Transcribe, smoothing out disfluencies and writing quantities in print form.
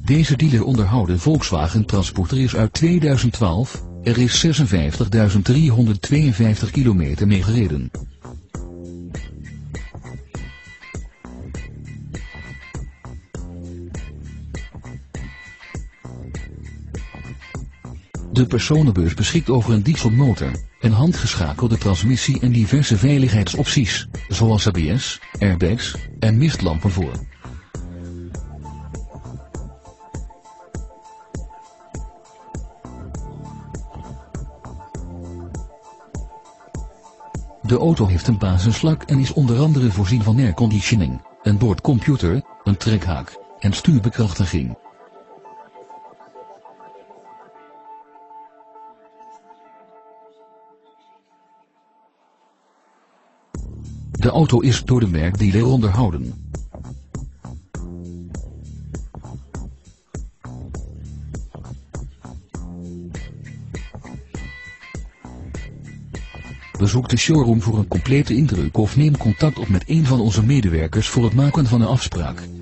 Deze dealer onderhoudt de Volkswagen Transporter is uit 2012, er is 56.352 kilometer mee gereden. De personenbus beschikt over een dieselmotor, een handgeschakelde transmissie en diverse veiligheidsopties, zoals ABS, airbags en mistlampen voor. De auto heeft een basislak en is onder andere voorzien van airconditioning, een boordcomputer, een trekhaak en stuurbekrachtiging. De auto is door de merkdealer onderhouden. Bezoek de showroom voor een complete indruk of neem contact op met een van onze medewerkers voor het maken van een afspraak.